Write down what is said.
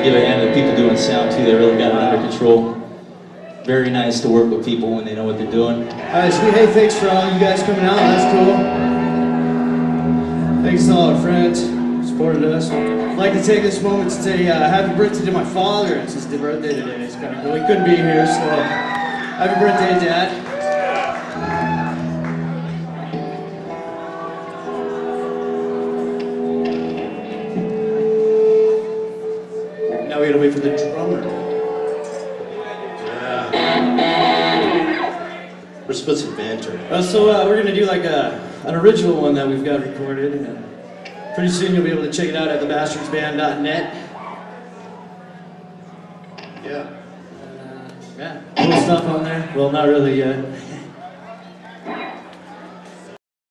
give a hand to the people doing sound too. They really got it under control. Very nice to work with people when they know what they're doing. Alright, sweet. Hey, thanks for all you guys coming out. That's cool. Thanks to all our friends who supported us. I'd like to take this moment to say happy birthday to my father. It's his birthday today. It's kind of cool. He couldn't be here, so happy birthday, Dad. Now we gotta wait for the drummer. We're supposed to banter. So we're gonna do like an original one that we've got recorded, and pretty soon you'll be able to check it out at thebastardsband.net. Yeah. Yeah, cool stuff on there. Well, not really yet.